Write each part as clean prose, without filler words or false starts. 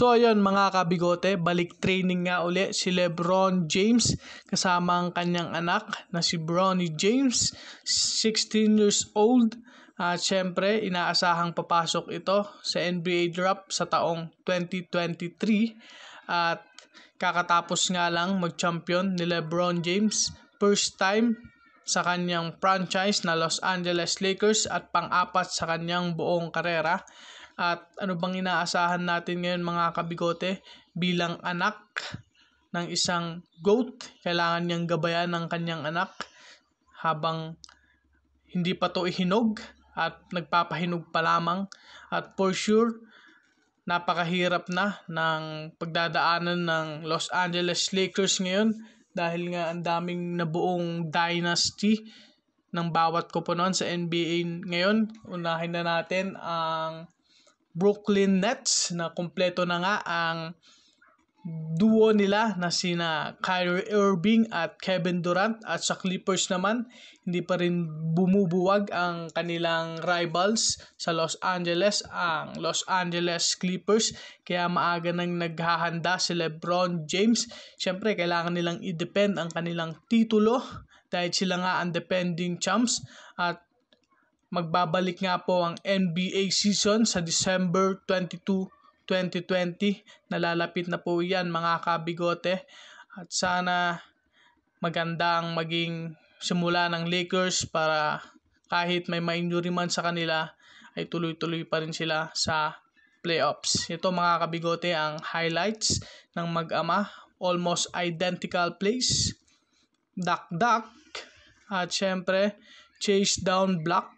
So ayun mga kabigote, balik training nga uli si LeBron James kasama ang kanyang anak na si Bronny James, 16 years old. At syempre, inaasahang papasok ito sa NBA draft sa taong 2023. At kakatapos nga lang mag-champion ni LeBron James, first time sa kanyang franchise na Los Angeles Lakers at pang-apat sa kanyang buong karera. At ano bang inaasahan natin ngayon mga kabigote? Bilang anak ng isang GOAT, kailangan niyang gabayan ng kanyang anak habang hindi pa to ihinog at nagpapahinog pa lamang. At for sure, napakahirap na ng pagdadaanan ng Los Angeles Lakers ngayon dahil nga ang daming nabuong dynasty ng bawat koponan sa NBA ngayon. Unahin na natin ang Brooklyn Nets na kumpleto na nga ang duo nila na sina Kyrie Irving at Kevin Durant. At sa Clippers naman, hindi pa rin bumubuwag ang kanilang rivals sa Los Angeles, ang Los Angeles Clippers. Kaya maaga nang naghahanda si LeBron James. Siyempre, kailangan nilang i-defend ang kanilang titulo dahil sila nga ang defending champs. At magbabalik nga po ang NBA season sa December 22, 2020. Nalalapit na po yan mga kabigote. At sana maganda ang maging simula ng Lakers para kahit may ma-injury man sa kanila ay tuloy-tuloy pa rin sila sa playoffs. Ito mga kabigote ang highlights ng mag-ama. Almost identical plays. Duck at syempre chase down block.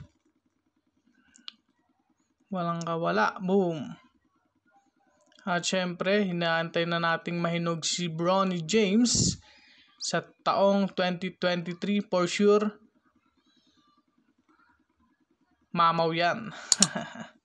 Walang kawala. Boom. At syempre, hinaantay na nating mahinog si Bronny James sa taong 2023 for sure. Mamaw yan.